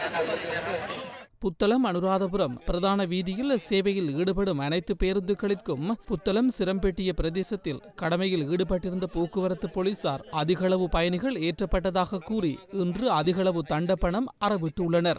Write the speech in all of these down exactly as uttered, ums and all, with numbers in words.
புத்தளம் அனுராதபுரம் பிரதான வீதியில் சேவையில் ஈடுபடும் அனைத்து பேருந்துகளுக்கும் புத்தளம் சிரம்பெட்டிய பிரதேசத்தில் கடமையில் ஈடுபட்டிருந்த போக்குவரத்து போலீசார் அதிகளவு பயணிகள் ஏற்றப்பட்டதாக கூறி இன்று அதிகளவு தண்டப்பணம் அறவிட்டுள்ளனர்.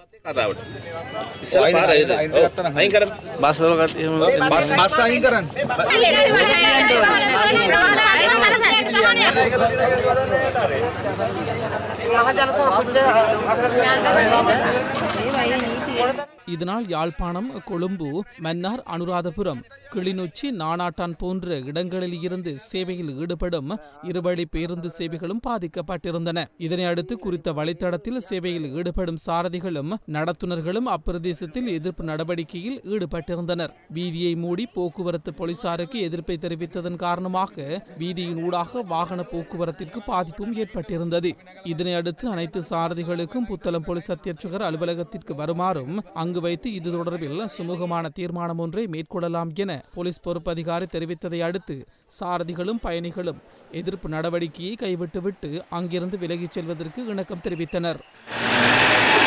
இதனால் யாழ்ப்பாணம், கொழும்பு, மன்னார், அனுராதபுரம், கிளிநொச்சி, நானாட்டான் போன்ற இடங்களில் இருந்து சேவையில் ஈடுபடும் இருவழி பேருந்து சேவைகளும் பாதிக்கப்பட்டிருந்தன. இதனை அடுத்து குறித்த வழித்தடத்தில் சேவையில் ஈடுபடும் சாரதிகளும் நடத்துனர்களும் அப்பிரதேசத்தில் எதிர்ப்பு நடவடிக்கையில் ஈடுபட்டிருந்தனர். வீதியை மூடி போக்குவரத்து போலீசாருக்கு எதிர்ப்பை தெரிவித்ததன் காரணமாக வீதியின் ஊடாக வாகன போக்குவரத்திற்கு பாதிப்பும் ஏற்பட்டிருந்தது. இதனை அடுத்து அனைத்து சாரதிகளுக்கும் புத்தளம் போலீஸ் அத்தியட்சகர் அலுவலகத்திற்கு வருமாறும் அங்கு வைத்து இது தொடர்பில் சுமூகமான தீர்மானம் ஒன்றை மேற்கொள்ளலாம் என போலீஸ் பொறுப்பதிகாரி தெரிவித்ததை அடுத்து சாரதிகளும் பயணிகளும் எதிர்ப்பு நடவடிக்கையை கைவிட்டுவிட்டு அங்கிருந்து விலகிச் செல்வதற்கு இணக்கம் தெரிவித்தனர்.